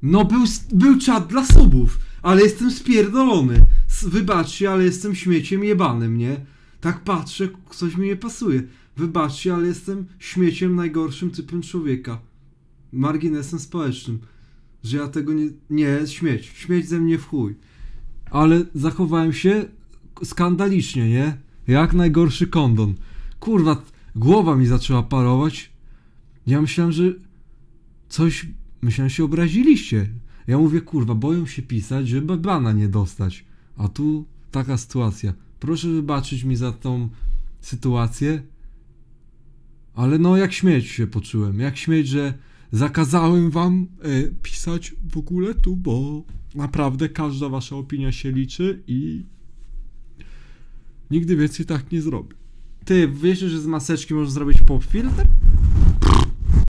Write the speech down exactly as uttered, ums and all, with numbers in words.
No był, był czat dla subów, ale jestem spierdolony. S- Wybaczcie, ale jestem śmieciem jebanym, nie? Tak patrzę, coś mi nie pasuje. Wybaczcie, ale jestem śmieciem, najgorszym typem człowieka. Marginesem społecznym. Że ja tego nie... Nie, śmieć. Śmieć ze mnie w chuj. Ale zachowałem się skandalicznie, nie? Jak najgorszy kondon. Kurwa, głowa mi zaczęła parować. Ja myślałem, że coś... Myślałem, że się obraziliście. Ja mówię, kurwa, boją się pisać, żeby bana nie dostać. A tu taka sytuacja. Proszę wybaczyć mi za tą sytuację. Ale no, jak śmieć się poczułem. Jak śmieć, że zakazałem wam e, pisać w ogóle tu, bo naprawdę każda wasza opinia się liczy i nigdy więcej tak nie zrobię. Ty, wiesz, że z maseczki można zrobić pop filter?